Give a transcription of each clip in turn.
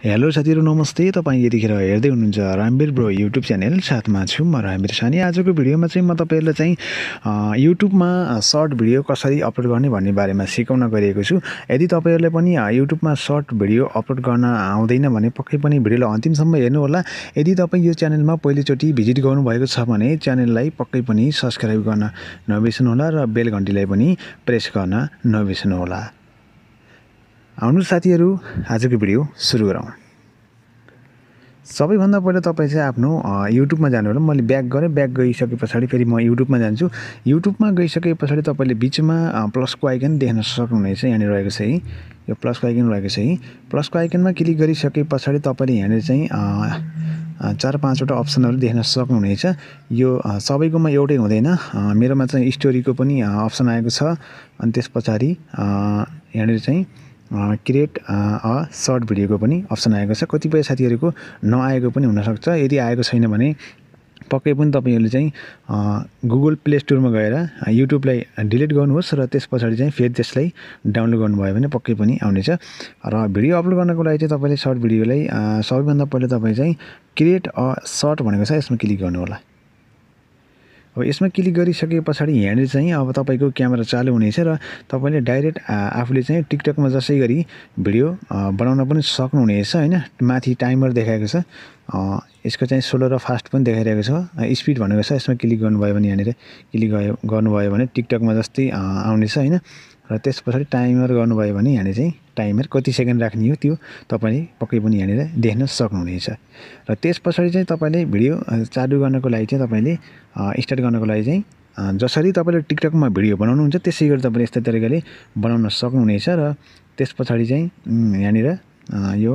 Hello साथीहरु नमस्ते। तपाईं यतिखेर हेर्दै हुनुहुन्छ रामवीर ब्रो युट्युब च्यानल। साथमा छु म रामवीर सानी। आजको भिडियोमा चाहिँ म तपाईहरुलाई चाहिँ युट्युबमा सर्ट भिडियो कसरी अपलोड गर्ने भन्ने बारेमा सिकाउन गएको छु। यदि तपाईहरुले पनि युट्युबमा सर्ट भिडियो अपलोड गर्न आउँदैन भने पक्कै पनि भिडियोलाई अन्तिमसम्म हेर्नु होला। यदि तपाई यो च्यानलमा पहिलोचोटी भिजिट गर्नु भएको छ भने च्यानललाई पक्कै पनि सब्स्क्राइब गर्न नबिर्सनु होला र बेल घण्टीलाई पनि प्रेस गर्न नबिर्सनु होला। आउनु साथीहरु आजको भिडियो सुरु गरौँ। सबैभन्दा पहिले तपाई चाहिँ आफ्नो युट्युबमा जानु होला। मैले ब्याक गरे, ब्याक गइसकेपछि फेरि म युट्युबमा जान्छु। युट्युबमा गइसकेपछि तपाईले बीचमा प्लसको आइकन देख्न सक्नुहुनेछ। यहाँ रहेको छ है, यो प्लसको आइकन रहेको छ है। प्लसको आइकनमा क्लिक गरिसकेपछि तपाईले यहाँ चाहिँ 4-5 वटा अप्सनहरु देख्न सक्नुहुनेछ। यो सबैकोमा एउटै हुँदैन। मेरोमा चाहिँ स्टोरीको पनि अप्सन आएको छ। अनि त्यसपछि यहाँ चाहिँ क्रिएट सर्ट भिडियोको पनि अप्सन आएको छ। कतिपय साथीहरुको नआएको पनि हुन सक्छ। यदि आएको छैन भने पक्कै पनि तपाईहरुले चाहिँ गुगल प्ले स्टोरमा गएर युट्युबलाई डिलिट गर्नुहोस् र त्यसपछि चाहिँ फेरि त्यसलाई डाउनलोड गर्नुभयो भने पक्कै पनि आउनेछ। र भिडियो अपलोड गर्नको लागि चाहिँ तपाईले सर्ट भिडियोलाई सबैभन्दा पहिले तपाई चाहिँ क्रिएट सर्ट भनेको छ, यसमा क्लिक गर्नु होला। अब यसमा क्लिक गरिसकेपछि यहाँ चाहिँ अब तपाईको क्यामेरा चालु हुनेछ र तपाईले डाइरेक्ट आफूले चाहिँ टिकटकमा जसै गरी भिडियो बनाउन पनि सक्नुहुनेछ हैन। माथि टाइमर देखाएको छ। यसको चाहिँ स्लो र फास्ट पनि देखाइरहेको छ। स्पिड भनेको छ। यसमा क्लिक गर्नुभयो भने यहाँ क्लिक गर्नुभयो भने टिकटकमा जस्तै आउनेछ हैन। र त्यसपछि टाइमर गर्नुभयो भने यहाँ चाहिँ टाइमर कति सेकेन्ड राख्ने हो त्यो तपाईले पक्कै पनि यहाँ देख्न सक्नुहुनेछ। र त्यसपछि चाहिँ तपाईले भिडियो चालु गर्नको लागि चाहिँ तपाईले स्टार्ट गर्नको लागि चाहिँ जसरी तपाईले टिकटकमा भिडियो बनाउनुहुन्छ त्यसै गरी तपाईले यस्तै तरिकाले बनाउन सक्नुहुनेछ। र त्यसपछि चाहिँ यहाँ यो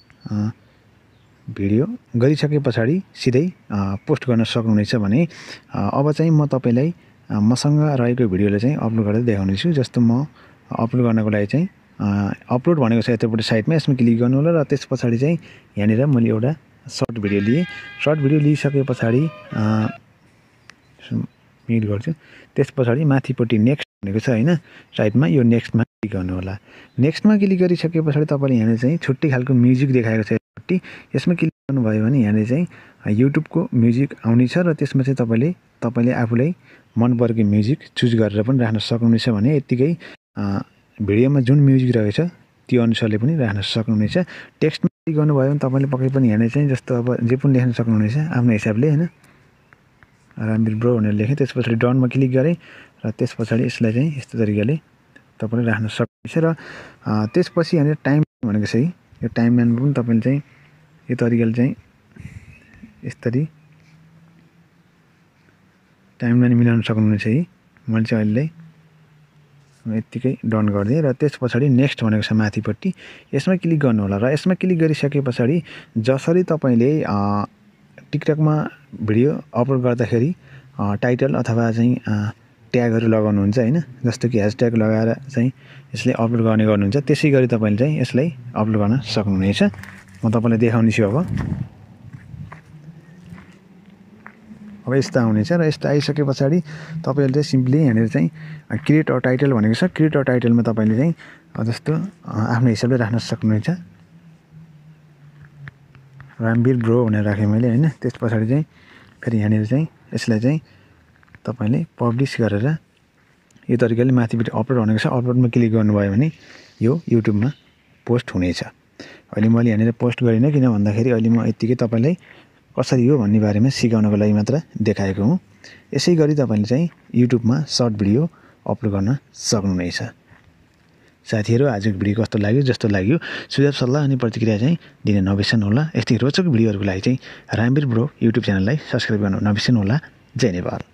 भिडियो गरिसकेपछि सिधै पोस्ट गर्न सक्नुहुनेछ भने अब चाहिँ म तपाईलाई मसँग रहेको भिडियोले चाहिँ अपलोड गरेर देखाउने छु। जस्तो म अपलोड गर्नको लागि चाहिँ अपलोड भनेको छ यतापट्टि साइडमा, यसमा क्लिक गर्नु होला। र त्यसपछि चाहिँ यहाँ मैले एउटा सर्ट भिडियो लिएँ। सर्ट भिडियो लिइसकेपछि म्युट गर्छु। त्यसपछि माथिपट्टि नेक्स्ट भनेको छ हैन, साइडमा यो नेक्स्टमा क्लिक गर्नु होला। नेक्स्टमा क्लिक गरिसकेपछि तपाईले यहाँ चाहिँ छुट्टै खालको म्युजिक देखाएको छ यसपट्टि, यसमा क्लिक गर्नुभयो भने यहाँ चाहिँ युट्युबको म्युजिक आउने छ। र त्यसमा चाहिँ तपाईले आफूलाई मन परेको म्युजिक चुज गरेर पनि राख्न सक्नुहुनेछ भने यतिकै भिडियोमा जुन म्युजिक रहेछ त्यो अनुसारले पनि राख्न सक्नुहुनेछ। टेक्स्टमा क्लिक गर्नुभयो भने तपाईले पक्कै पनि यहाँ चाहिँ जस्तो अब जे पनि लेख्न सक्नुहुनेछ आफ्नो हिसाबले हैन। रामवीर ब्रो भनेर लेखेँ। त्यसपछि डनमा क्लिक गरेँ र त्यसपछि यसलाई चाहिँ यस्तो तरिकाले तपाईले राख्न सक्नुहुन्छ। र त्यसपछि यहाँ टाइम भनेको छ है, यो टाइमलाइन पनि तपाईले चाहिँ यो तरिकाले चाहिँ यसरी टाइमलाइन मिलाउन सक्नुहुन्छ है। मैले चाहिँ अहिले यतिकै डन गरिदिएँ। र त्यसपछि नेक्स्ट भनेको छ माथिपट्टि, यसमा क्लिक गर्नु होला। र यसमा क्लिक गरिसकेपछि जसरी तपाईले टिकटकमा भिडियो अपलोड गर्दाखेरि टाइटल अथवा चाहिँ ट्यागहरू लगाउनुहुन्छ हैन, जस्तो कि ह्यासट्याग लगाएर चाहिँ यसले अपलोड गर्ने गर्नुहुन्छ, त्यसै गरी तपाईले चाहिँ यसलाई अपलोड गर्न सक्नुहुनेछ। म तपाईलाई देखाउने छु। अब यस्तो आउनेछ। र यस्तो आइसकेपछि तपाईले चाहिँ सिम्पली यहाँ चाहिँ क्रिएट अ टाइटल भनेको छ। क्रिएट अ टाइटलमा तपाईले चाहिँ जस्तो आफ्नो हिसाबले राख्न सक्नुहुन्छ। रामवीर ब्रो भनेर राखेँ मैले हैन। त्यसपछि चाहिँ फेरि यहाँ चाहिँ यसलाई चाहिँ तपाईले पब्लिश गरेर यो तरिकाले माथिपट्टि अपलोड भनेको छ, अपलोडमा क्लिक गर्नुभयो भने यो युट्युबमा पोस्ट हुनेछ। अहिले मैले यहाँ पोस्ट गरिनँ किन भन्दाखेरि अहिले म यतिकै तपाईलाई कसरी हो भन्ने बारेमा सिकाउनको लागि मात्र देखाएको हुँ। यसै गरी तपाईले चाहिँ युट्युबमा सर्ट भिडियो अपलोड गर्न सक्नुहुनेछ। साथीहरु आजको भिडियो कस्तो लाग्यो, जस्तो लाग्यो सुझाव सल्लाह अनि प्रतिक्रिया चाहिँ दिन नबिर्सनु होला। यस्तै रोचक भिडियोहरुको लागि चाहिँ रामवीर ब्रो युट्युब च्यानललाई सब्स्क्राइब गर्न नबिर्सनु होला। जय नेपाल।